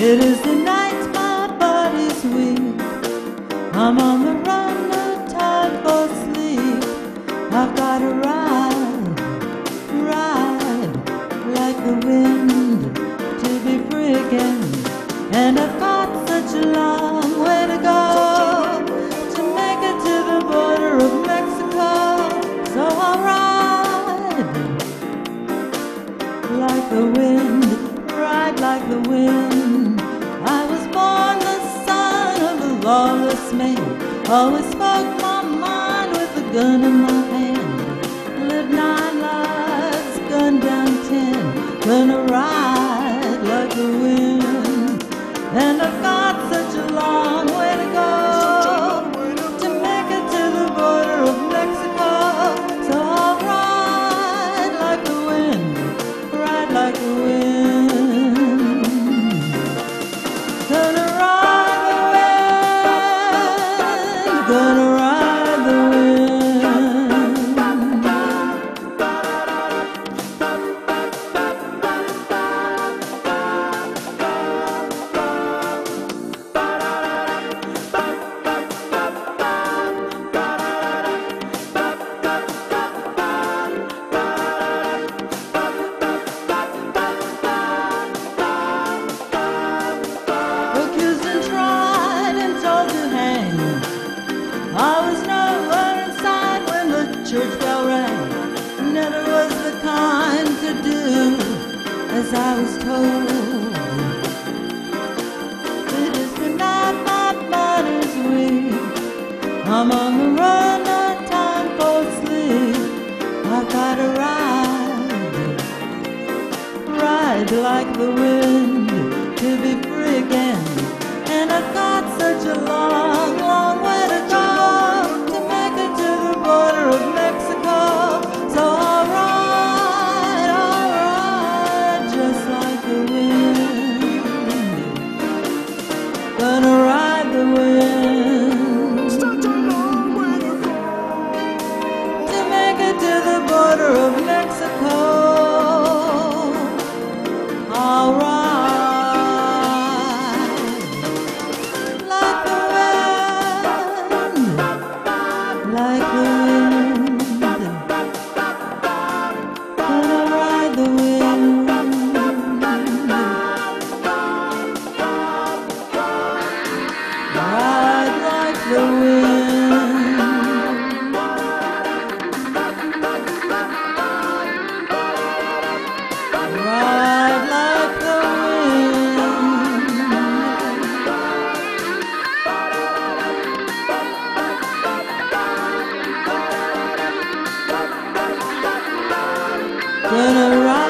It is the night my body's weak. I'm on the run, no time for sleep. I've got to ride, ride like the wind to be free again. And I've got such a long way to go to make it to the border of Mexico. So I'll ride like the wind, ride like the wind. I was born the son of a lawless man. Always spoke my mind with a gun in my hand. Lived 9 lives, gunned down 10. Gonna ride like the wind. And I've got such a long way to go to make it to the border of Mexico. So I'll ride like the wind, ride like the wind. Gonna ride the wind, gonna ride the wind. Accused and tried and told to hang. I was nowhere inside when the church bell rang. Never was the kind to do as I was told. It is the night my body's weak. I'm on the run, no time for sleep. I've got to ride, ride like the wind to be free again. And I've got such a long, long way to go to make it to the border of Mexico. So I'll ride just like the wind. Gonna ride the wind to make it to the border of Mexico. I'll ride like the wind, like the wind. Gonna ride the wind, ride like the wind. Ride like the wind. Gonna ride